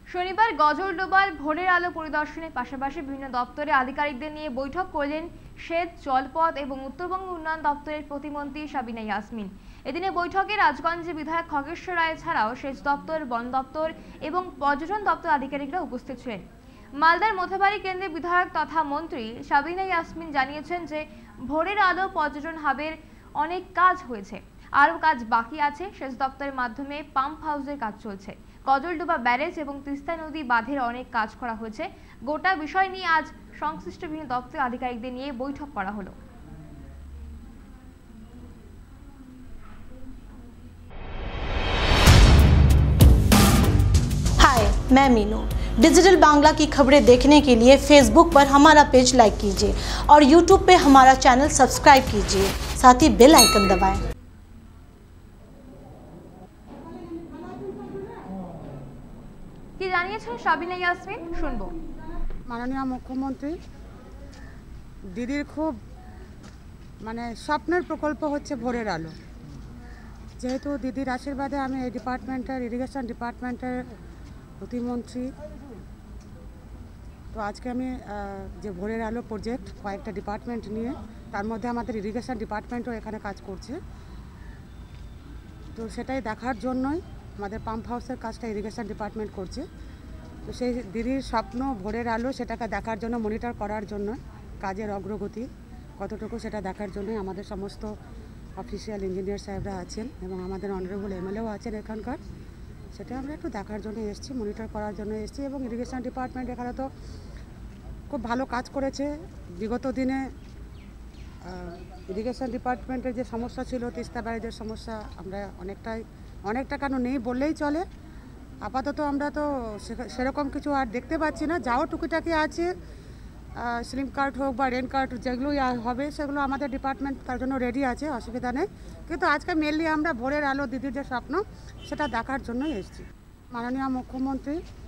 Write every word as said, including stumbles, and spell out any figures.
শনিবার গজলডোবার ভোরের আলো পরিদর্শনের পাশাপাশি বিভিন্ন দপ্তরে আধিকারিকদের নিয়ে বৈঠক করলেন সেচ, জলপথ এবং উত্তরবঙ্গ উন্নয়ন দপ্তরের প্রতিমন্ত্রী সাবিনা ইয়াসমিন। এদিনে বৈঠকে রাজগঞ্জে বিধায়ক খগেশ্বর রায় ছাড়াও সেচ দপ্তর, বন দপ্তর এবং পর্যটন দপ্তর আধিকারিকরা উপস্থিত ছিলেন। মালদার মথাবাড়ি কেন্দ্রের বিধায়ক তথা মন্ত্রী সাবিনা ইয়াসমিন জানিয়েছেন যে ভোরের আলো পর্যটন হাবের অনেক কাজ হয়েছে, আরও কাজ বাকি আছে। সেচ দপ্তরের মাধ্যমে পাম্প হাউসের কাজ চলছে, গজলডোবা ব্যারেজ এবং তিস্তা নদী বাঁধের অনেক কাজ করা হয়েছে। গোটা বিষয় নিয়ে আজ সংশ্লিষ্ট বিভিন্ন দপ্তরের আধিকারিকদের নিয়ে বৈঠক করা হলো। हाय, मैं मीनू। डिजिटल बांग्ला की खबरें देखने के लिए फेसबुक पर हमारा पेज लाइक कीजिए और यूट्यूब पे हमारा चैनल सब्सक्राइब कीजिए, साथ ही बेल आइकन दबाएं। কি জানিয়েছেন সাবিনা ইয়াসমিন, শুনবো। মাননীয় মুখ্যমন্ত্রী দিদির খুব মানে স্বপ্নের প্রকল্প হচ্ছে ভোরের আলো। যেহেতু দিদির আশীর্বাদে আমি এই ডিপার্টমেন্টের ইরিগেশন ডিপার্টমেন্টের প্রতিমন্ত্রী, তো আজকে আমি যে ভোরের আলো প্রজেক্ট কয়েকটা ডিপার্টমেন্ট নিয়ে, তার মধ্যে আমাদের ইরিগেশন ডিপার্টমেন্টও এখানে কাজ করছে, তো সেটাই দেখার জন্যই আমাদের পাম্প হাউসের কাজটা ইরিগেশন ডিপার্টমেন্ট করছে। তো সেই দিদির স্বপ্ন ভোরের আলো, সেটাকে দেখার জন্য, মনিটর করার জন্য, কাজের অগ্রগতি কতটুকু সেটা দেখার জন্যই আমাদের সমস্ত অফিসিয়াল ইঞ্জিনিয়ার সাহেবরা আছেন এবং আমাদের অনারেবল এমএলএও আছেন এখানকার। সেটা আমরা একটু দেখার জন্য এসেছি, মনিটর করার জন্য এসেছি। এবং ইরিগেশন ডিপার্টমেন্ট এখানে তো খুব ভালো কাজ করেছে। বিগত দিনে ইরিগেশন ডিপার্টমেন্টের যে সমস্যা ছিল, তিস্তা ব্যারেজের সমস্যা, আমরা অনেকটাই অনেকটা কেন নেই বললেই চলে। আপাতত আমরা তো সেরকম কিছু আর দেখতে পাচ্ছি না। যাও টুকিটাকি আছে, স্লিম কার্ড হোক বা রেন কার্ড, যেগুলোই হবে সেগুলো আমাদের ডিপার্টমেন্ট তার জন্য রেডি আছে, অসুবিধা নেই। কিন্তু আজকে মেনলি আমরা ভোরের আলো দিদির যে স্বপ্ন, সেটা দেখার জন্যই এসেছি। মাননীয় মুখ্যমন্ত্রী